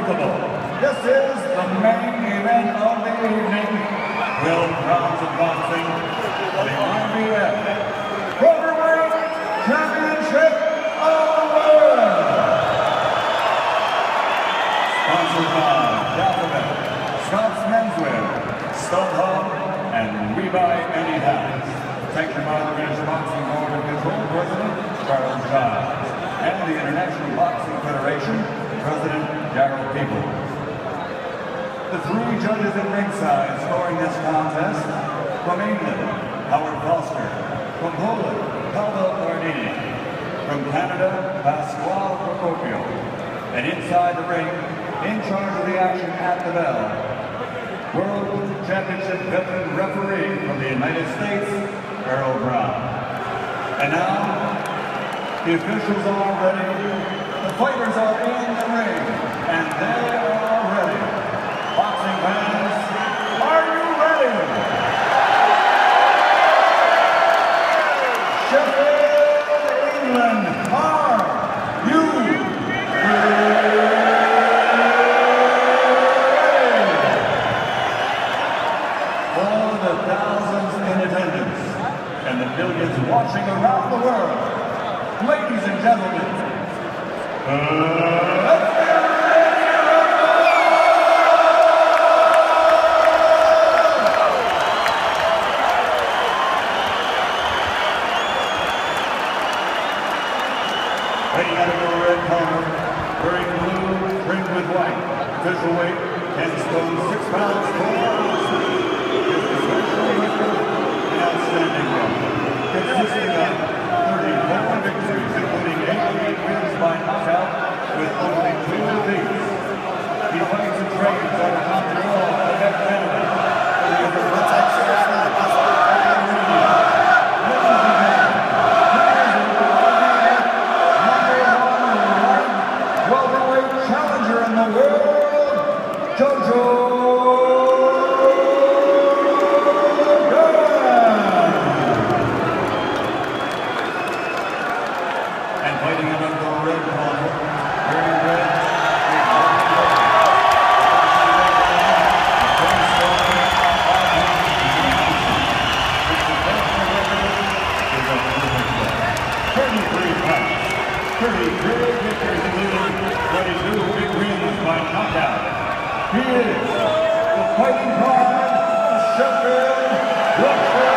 unbreakable. This is the main event of the evening. 12 rounds of boxing for the IBF Welterweight Championship of the World. Sponsored by Alphabet, Scott's Menswear, StubHub, and We Buy Any House. Sanctioned by the British Boxing Board of Control President Charles Giles and the International Boxing Federation President Darrell People. The three judges at ringside scoring this contest: from England, Howard Foster; from Poland, Paweł Guardini; from Canada, Pasquale Procopio; and inside the ring, in charge of the action at the bell, World Championship veteran referee from the United States, Earl Brown. And now, the officials are ready, the fighters are in the ring, and they are ready. Boxing fans, are you ready? Sheffield, England, are you ready? For the thousands in attendance and the millions watching around the world, ladies and gentlemen, let's get ready to rumble! Fighting out of the red corner, wearing blue, trimmed with white, official weight 10 stone 6 pounds 4 ounces. His professional record and outstanding run, consisting of 34 victories, including 88 wins by knockout with only 2 defeats. He fights and trains out of Montreal, Quebec, Canada. Welterweight challenger in the world, Jojo. Fighting out of the red corner, wearing red, he is the fighting pride of Sheffield,